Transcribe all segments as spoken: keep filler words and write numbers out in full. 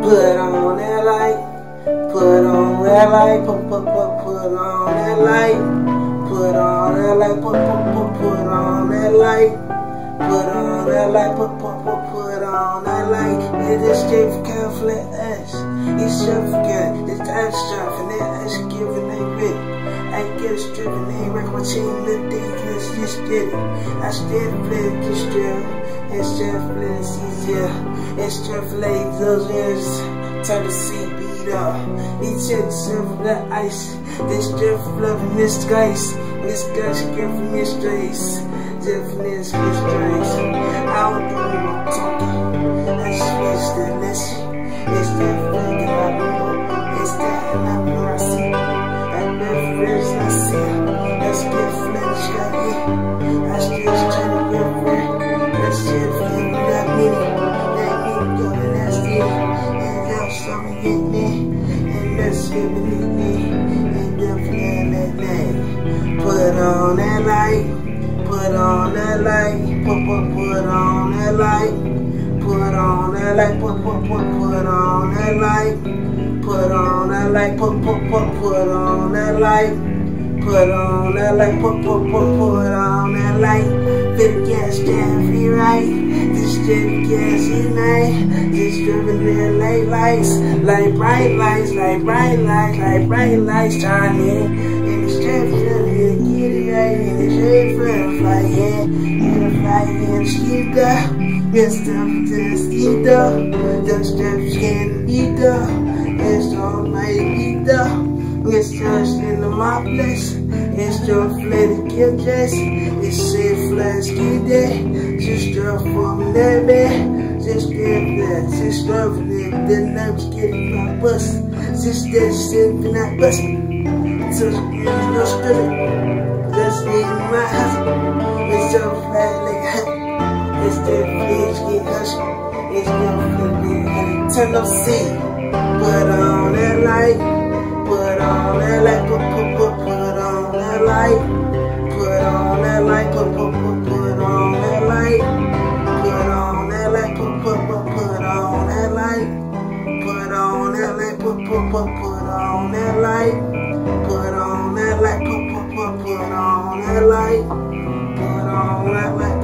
Put on that light, put on that light, put, put, put, put on that light, put on that light, put, put, put, put on that light, put on that light, put, put, put, put on that light. It is straight can't flat ass. It's self-good, it's that stuff, and that is giving a bit. I get it straight and they wreck my chain, the things just get it. I still play this drill, it's just it's easier. It's just like those years, turn the seat beat up. Each itself with the ice, this just loving this skies. This guy's giving me strays, definitely strays. I don't do no talking, I just the listen. It's that figure I know, it's that and I know I see. And the friends I see, let's get flesh got here. I still try to get free, that shit feeling that meaning. That meaning going that's it. And that's something get me, and that's giving me, and definitely that day. Put on that light, put on that light, put, put, put on that light. Put on that light, put, put, put, put on that light. Put on that light, put, put, put, put on that light. Put on that light, put, put, put, put on that light. Fit gas, stand free right. This strip gas unite. This driven red light lights, like bright lights, like bright lights, like bright lights shining. And the strip shining, get it right. And the strip friend fly in, and the fly in, skip up. Yes, them just eat up, them steps can't eat up, it's all my eat up, it's just in my place, it's just flat to get dressed, it's safe flash get there, just drop from that bed, just get that, just drop it, the nerves getting my bus, just that shit for not busting, just get no spirit, just in my house, it's so flat like honey. It's the flesh get hushed. It's the flesh turn up C. Put on that light. Put on that light. Put put put put on that light. Put on that light. Put put put put on that light. Put on that light. Put put put put on that light. Put on that light. Put put put put on that light. Put on that light. Put put put put on that light. Put on that light.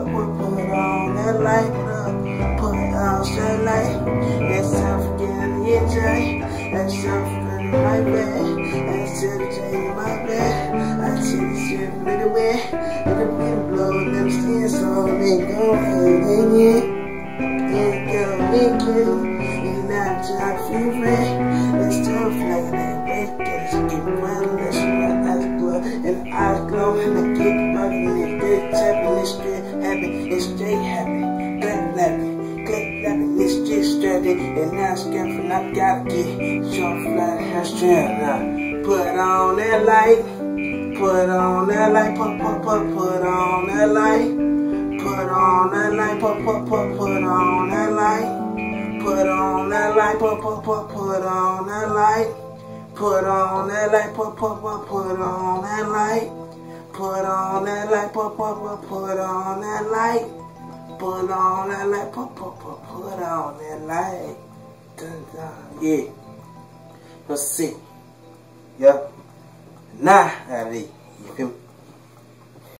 That light, uh, put it out straight light. That's time for getting the enjoy. That's time for getting my bed. That's time for getting my bed. I see the shit with the wind. And the wind blowing them skin, so they go in it. They go make it. And I try to feel free. It's tough like that. Break it. Get one, let's run that glow. And I go and I get bugging it. Good tapping it straight. Happy, it's straight happy, good laughing, good laughing, it's just strapped and now scared from I gotta get short flat hair strand now. Put on that light, put on that light, put, put, put, put on that light, put on that light, put, put, put, put on that light, put on that light, put, put, put, put on that light, put on that light, put, put, put, put on that light. Put on that light, put, put, put, put on that light. Put on that light, put, put, put, put on that light. Dun, dun, yeah. Let's see. Yep. Nah, Ali. You feel me?